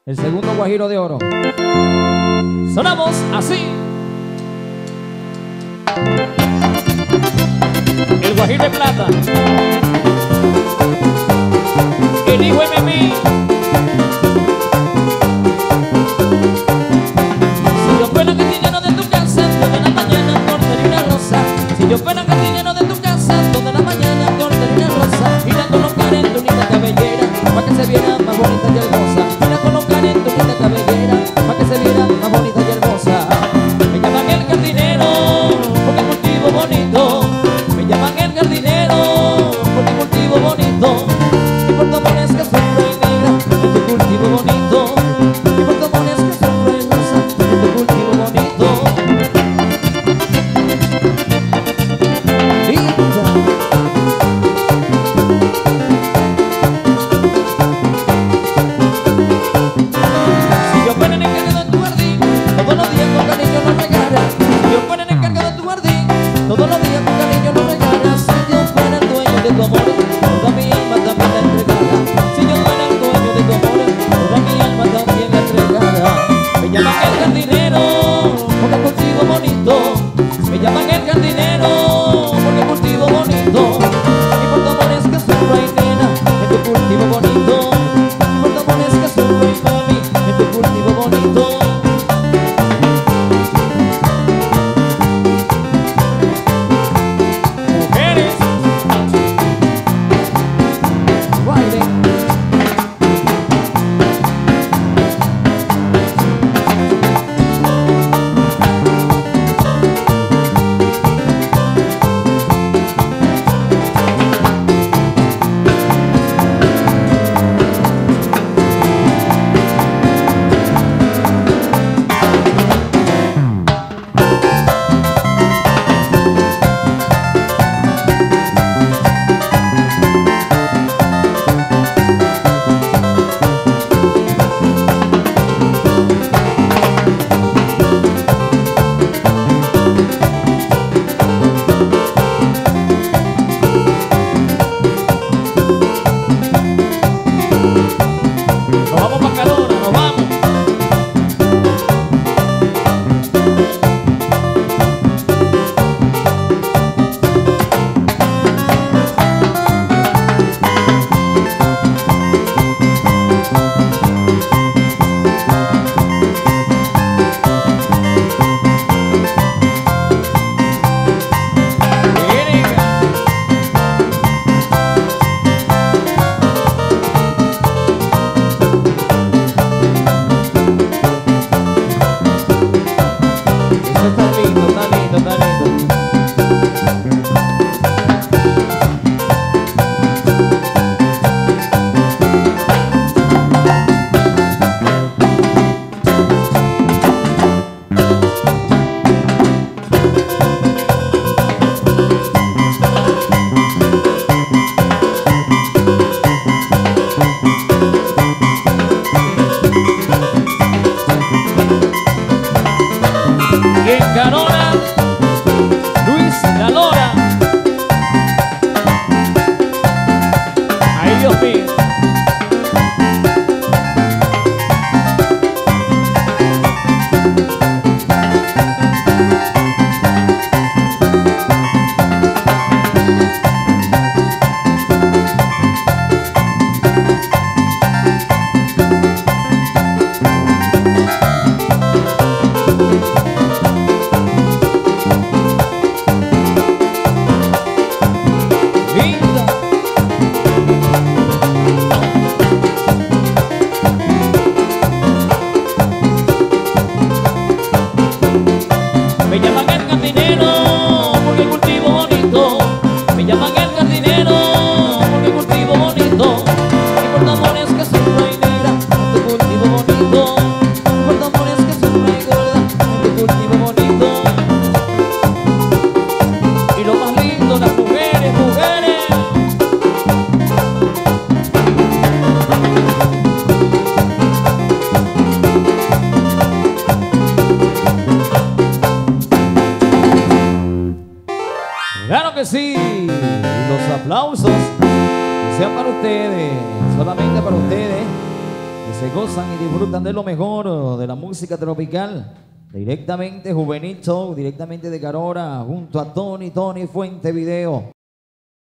el segundo guajiro de oro. Sonamos así. El guajiro de plata, el hijo Memi. Si yo fuera jardinero de tu casa, toda la mañana cortaría una rosa. Si yo fuera jardinero de tu casa, toda la mañana cortaría una rosa. Y la colocar en tu linda cabellera, para que se viera más bonita y hermosa. Y la colocar en tu linda cabellera, para que se viera más bonita y hermosa. Me llaman el jardinero, porque cultivo bonito. Me llaman el jardinero, porque cultivo bonito. Y por tu amor es que sufro y negra, se gozan y disfrutan de lo mejor de la música tropical. Directamente Juvenil Show, directamente de Carora, junto a Tony Fuente Video.